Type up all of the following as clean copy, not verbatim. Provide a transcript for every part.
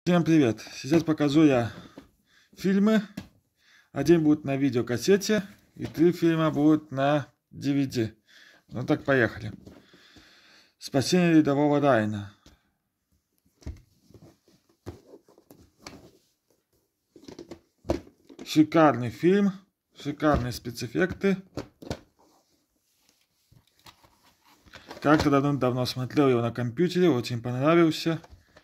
Всем привет! Сейчас покажу я фильмы. Один будет на видеокассете и 3 фильма будут на DVD. Ну так, поехали. «Спасение рядового Райана». Шикарный фильм, шикарные спецэффекты. Как-то давно смотрел его на компьютере, очень понравился.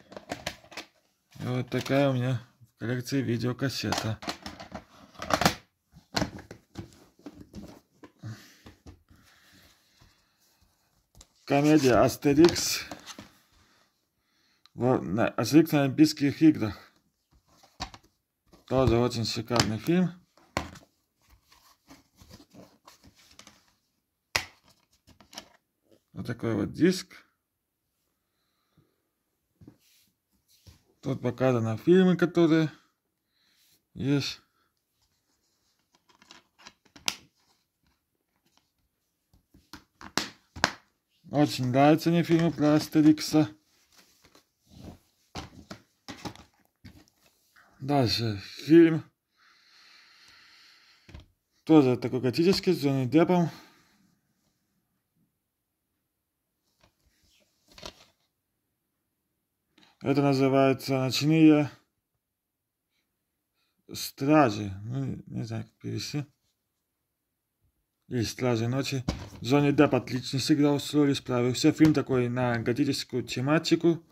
И вот такая у меня в коллекции видеокассета. Комедия «Астерикс». «Астерикс на Олимпийских играх». Тоже очень шикарный фильм. Вот такой вот диск. Тут показаны фильмы, которые есть. Очень нравятся мне фильмы про Астерикса. Дальше фильм. Тоже такой готический, с Джонни Деппом. Это называется «Ночные стражи». Ну, не знаю, как перевести. Или «Стражи ночи». Джонни Депп отлично сыграл с ролью, справился. Фильм такой на готическую тематику.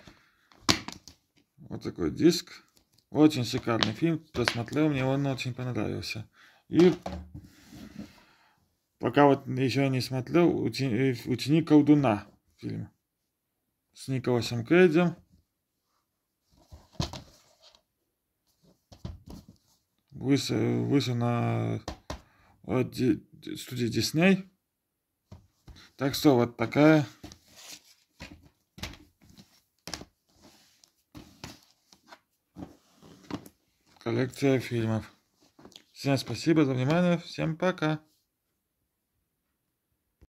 Вот такой диск. Очень шикарный фильм. Посмотрел, мне он очень понравился. И пока вот еще не смотрел, «Ученик колдуна» фильм. С Николасом Кейджем. Вышел на студии Disney. Так что вот такая коллекция фильмов. Всем спасибо за внимание. Всем пока.